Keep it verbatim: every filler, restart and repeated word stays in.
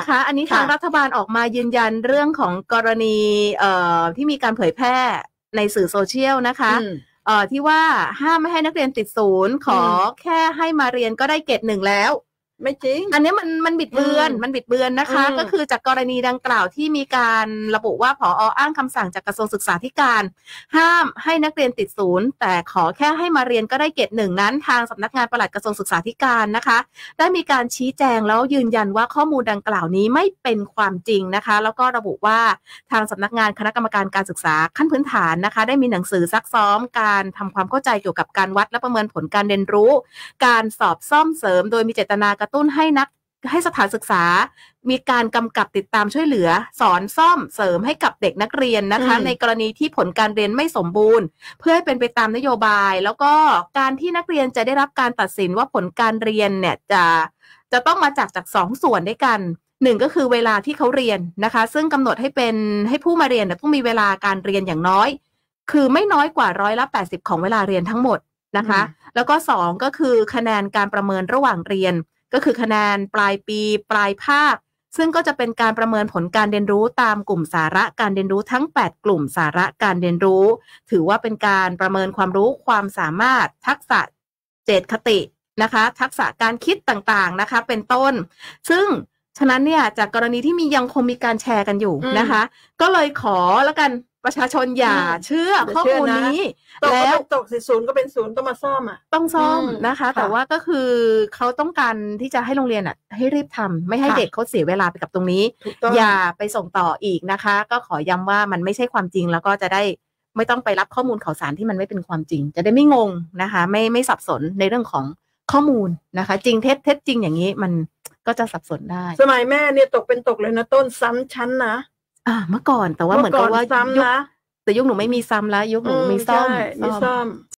นะคะ อันนี้ทางรัฐบาลออกมายืนยันเรื่องของกรณีเอ่อที่มีการเผยแพร่ในสื่อโซเชียลนะคะเอ่อที่ว่าห้ามไม่ให้นักเรียนติดศูนย์ขอแค่ให้มาเรียนก็ได้เกรดหนึ่งแล้วไม่จริงอันนี้มันมันบิดเบือนมันบิดเบือนนะคะก็คือจากกรณีดังกล่าวที่มีการระบุว่าผอ.อ้างคำสั่งจากกระทรวงศึกษาธิการห้ามให้นักเรียนติดศูนย์แต่ขอแค่ให้มาเรียนก็ได้เกรดหนึ่งนั้นทางสำนักงานปลัดกระทรวงศึกษาธิการนะคะได้มีการชี้แจงแล้วยืนยันว่าข้อมูลดังกล่าวนี้ไม่เป็นความจริงนะคะแล้วก็ระบุว่าทางสำนักงานคณะกรรมการการศึกษาขั้นพื้นฐานนะคะได้มีหนังสือซักซ้อมการทำความเข้าใจเกี่ยวกับการวัดและประเมินผลการเรียนรู้การสอบซ่อมเสริมโดยมีเจตนากระตุ้นให้นักให้สถานศึกษามีการกำกับติดตามช่วยเหลือสอนซ่อมเสริมให้กับเด็กนักเรียนนะคะในกรณีที่ผลการเรียนไม่สมบูรณ์เพื่อให้เป็นไปตามนโยบายแล้วก็การที่นักเรียนจะได้รับการตัดสินว่าผลการเรียนเนี่ยจะจะต้องมาจากจากสองส่วนด้วยกันหนึ่งก็คือเวลาที่เขาเรียนนะคะซึ่งกำหนดให้เป็นให้ผู้มาเรียนต้องมีเวลาการเรียนอย่างน้อยคือไม่น้อยกว่าร้อยละแปดสิบของเวลาเรียนทั้งหมดนะคะแล้วก็สองก็คือคะแนนการประเมินระหว่างเรียนก็คือคะแนนปลายปีปลายภาคซึ่งก็จะเป็นการประเมินผลการเรียนรู้ตามกลุ่มสาระการเรียนรู้ทั้งแปดกลุ่มสาระการเรียนรู้ถือว่าเป็นการประเมินความรู้ความสามารถทักษะเจตคตินะคะทักษะการคิดต่างๆนะคะเป็นต้นซึ่งฉะนั้นเนี่ยจากกรณีที่มียังคงมีการแชร์กันอยู่นะคะก็เลยขอแล้วกันประชาชนอย่าเชื่อข้อมูลนี้แล้วตกศูนย์ก็เป็นศูนย์ต้องมาซ่อมอ่ะต้องซ่อมนะคะแต่ว่าก็คือเขาต้องการที่จะให้โรงเรียนอ่ะให้รีบทำไม่ให้เด็กเขาเสียเวลาไปกับตรงนี้อย่าไปส่งต่ออีกนะคะก็ขอย้ำว่ามันไม่ใช่ความจริงแล้วก็จะได้ไม่ต้องไปรับข้อมูลข่าวสารที่มันไม่เป็นความจริงจะได้ไม่งงนะคะไม่ไม่สับสนในเรื่องของข้อมูลนะคะจริงเท็จเท็จจริงอย่างนี้มันก็จะสับสนได้สมัยแม่เนี่ยตกเป็นตกเลยนะต้นซ้ำชั้นนะอ่าเมื่อก่อนแต่ว่าเหมือนกับว่ายุคแต่ยุคหนูไม่มีซ้ำแล้วยุคหนูมีซ่อมมีซ่อม